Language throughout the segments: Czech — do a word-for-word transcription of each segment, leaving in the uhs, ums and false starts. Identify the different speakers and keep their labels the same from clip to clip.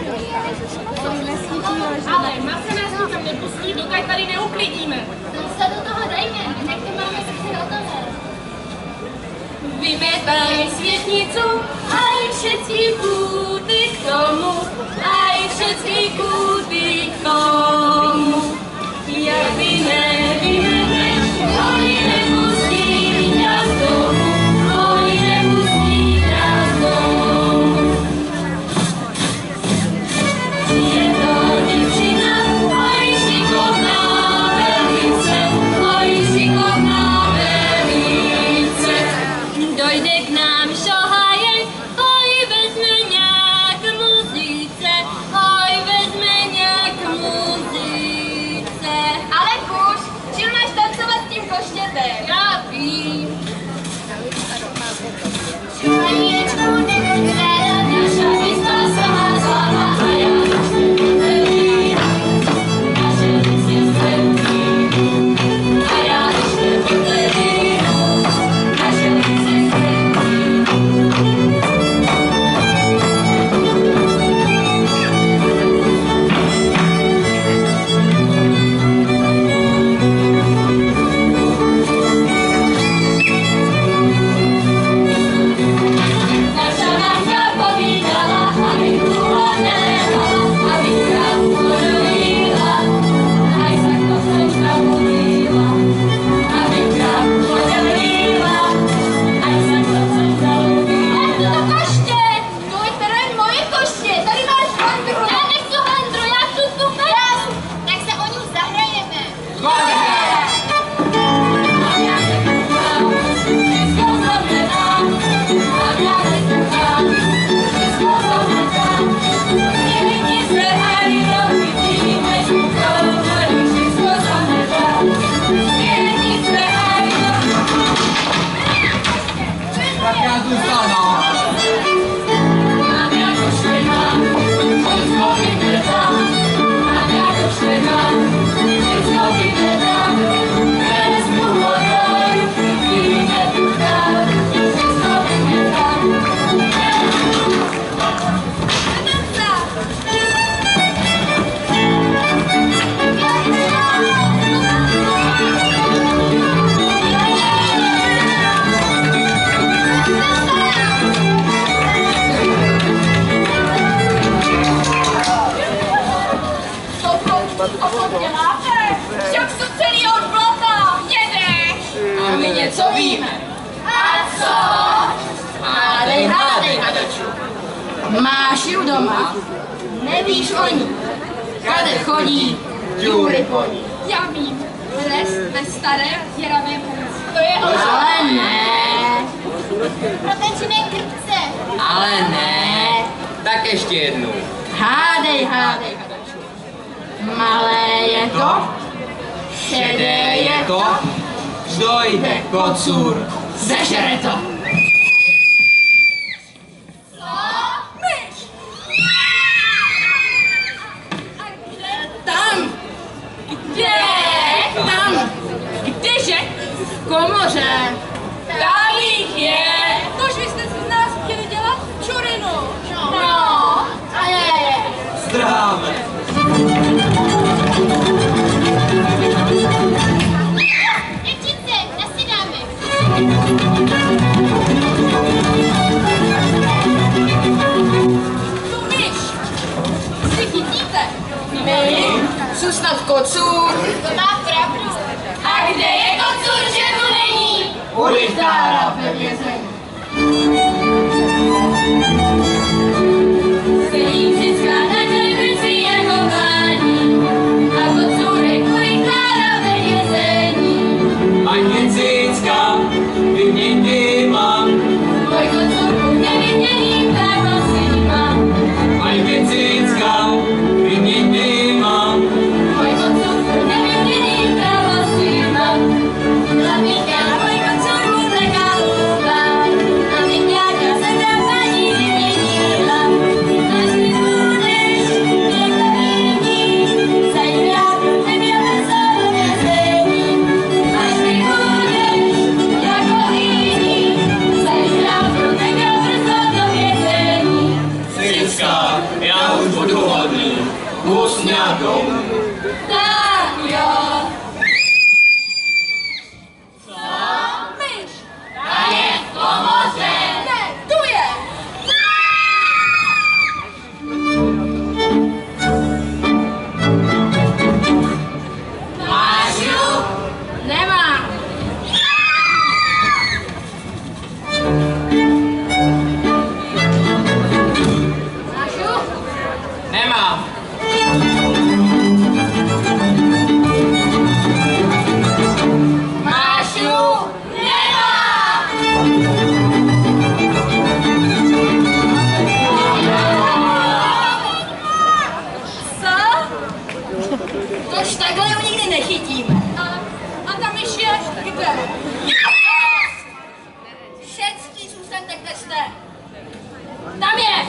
Speaker 1: Ale Marce nás tam nepustí, dokud tady neuklidíme.
Speaker 2: No se do toho dejme, jak to máme sice hotové.
Speaker 1: Vymetaj světnicu, aj všetky kúty k tomu, aj všetky kúty k tomu. Jak by nevymeneš, oni nepustí ťa z domu, oni nepustí ťa z domu. Je to divčina, oj šikovná velice, oj šikovná velice. Dojde k nám šohaje, oj vezme nějak muzice, oj vezme nějak muzice.
Speaker 2: Ale kuš, čím máš tancovat s tím koštětem?
Speaker 1: Já vím.
Speaker 2: A jednou nechce,
Speaker 1: Naša výzva sama slava a já ještě potelí. Naše věc je slepý a já ještě potelí. Naše věc je Naša máma povídala, aby kůla neléhala, aby krávu podojila, aj sa kostou zalúbila. Aby krávu podojila, aj sa kostou zalúbila.
Speaker 2: ale to koště! To je teda moje koště, tady máš handru. Já nechci handru, já chci tu hru. Tak se o ní zahrajeme.
Speaker 1: A já se koukám, všechno znamená, a já se koukám, všechno znamená. Všichni se aj rozvidíme, koukali, všechno znamená. Všichni se aj rozvidíme.
Speaker 3: Tak já zůstanu.
Speaker 1: Mám jako švejma, všechno vydržám. Mám jako švejma, všechno vydržám. Vezmu hodoj, vidíme tu dál, všechno vydržám.
Speaker 2: A co děláte? Však jsou celý od blata. Jedeš.
Speaker 3: A my něco víme.
Speaker 2: A co?
Speaker 3: Hádej, hádej, hadaču. Máš ji doma? Nevíš o ní. Kade chodí, důry po ní.
Speaker 2: Já vím. Les ve starém děravém ulici. To je ona.
Speaker 3: Ale ne,
Speaker 2: Protečené krtce.
Speaker 3: ale ne.
Speaker 4: Tak ještě jednou.
Speaker 3: Hádej, hádej, hadaču. Malé je to, šedé je to, dojde kocůr, zežere to.
Speaker 2: Myš. A kde?
Speaker 3: Tam,
Speaker 2: Kde?
Speaker 3: tam,
Speaker 2: Kdeže?
Speaker 3: v komoře.
Speaker 2: Tam jich je. Tož vy jste si z nás chtěli dělat čurinu. No. A je, je.
Speaker 4: Zdráme.
Speaker 2: Děvčince, nasydáme. Tu myš. Si chytíte.
Speaker 3: My, jsou snad kocůr,
Speaker 2: To má pravdu. A kde je kocur, že tu není?
Speaker 3: u Richtára ve vězení.
Speaker 1: Stojím si skládat levici jako vládní, a kocůrek u Richtára ve vězení.
Speaker 4: Ani cicka, vyměňte mám.
Speaker 1: Tvoj kocůrku neviděný právo si mám.
Speaker 4: Ani cicka, vyměňte mám.
Speaker 1: Tvoj kocůrku neviděný právo si mám. Hlavníka, tvoj kocůrku taká hluba.
Speaker 4: Kusňatou.
Speaker 3: Tak jo.
Speaker 2: Myš! Ta je v komoře! Ne, tu je!
Speaker 3: Máš ju? Nemám. Máš ju?
Speaker 4: Nemám.
Speaker 3: Máš ju?
Speaker 2: Co?
Speaker 3: Tož takhle ju nikdy nechytíme.
Speaker 2: A, a ta myš je kde?
Speaker 3: Všecky zůstaňte, kde jste. Tam je.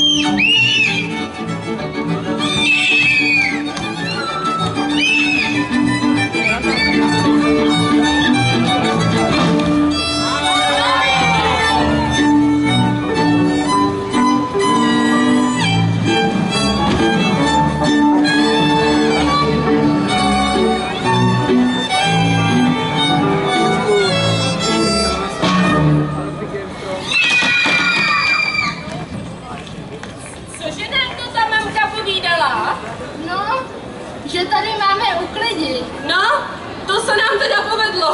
Speaker 2: Cože nám to ta mamka povídala?
Speaker 3: No, že tady máme uklidit.
Speaker 2: No, to se nám teda povedlo.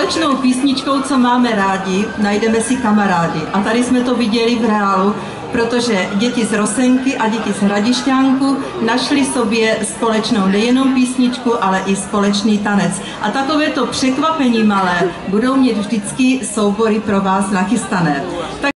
Speaker 5: společnou písničkou, co máme rádi, najdeme si kamarády. A tady jsme to viděli v reálu, protože děti z Rosenky a děti z Hradišťánku našli sobě společnou nejenom písničku, ale i společný tanec. A takovéto překvapení malé budou mít vždycky soubory pro vás nachystané. Tak